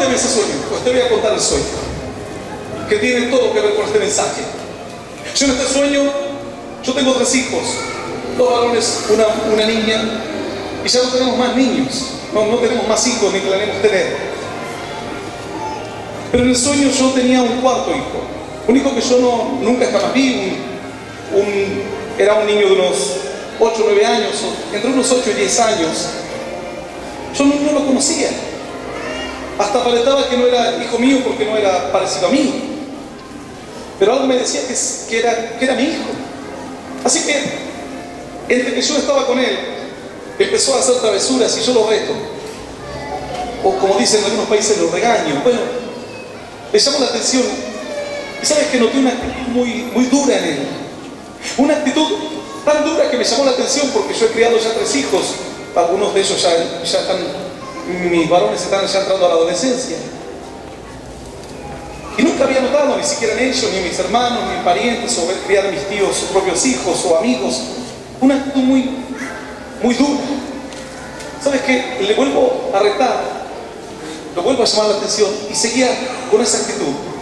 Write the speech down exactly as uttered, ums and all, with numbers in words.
cuéntame ese sueño. Pues te voy a contar el sueño, que tiene todo que ver con este mensaje. Yo en este sueño, yo tengo tres hijos, dos varones, una, una niña, y ya no tenemos más niños, no, no tenemos más hijos ni planeamos tener. Pero en el sueño yo tenía un cuarto hijo, un hijo que yo no, nunca jamás vi, un, un, era un niño de unos ocho o nueve años, entre unos ocho y diez años. Yo no, no lo conocía, hasta aparentaba que no era hijo mío porque no era parecido a mí, pero algo me decía que, que, era, que era mi hijo. Así que, entre que yo estaba con él, empezó a hacer travesuras y yo lo reto, o como dicen en algunos países, lo regaño. Bueno, me llamó la atención, y sabes que noté una actitud muy, muy dura en él, una actitud tan dura que me llamó la atención porque yo he criado ya tres hijos, algunos de ellos ya, ya están, mis varones están ya entrando a la adolescencia. Y nunca había notado, ni siquiera en ellos, ni en mis hermanos, ni en parientes, o ver criar a mis tíos, sus propios hijos o amigos, una actitud muy, muy dura. ¿Sabes qué? Le vuelvo a retar, lo vuelvo a llamar la atención y seguía con esa actitud.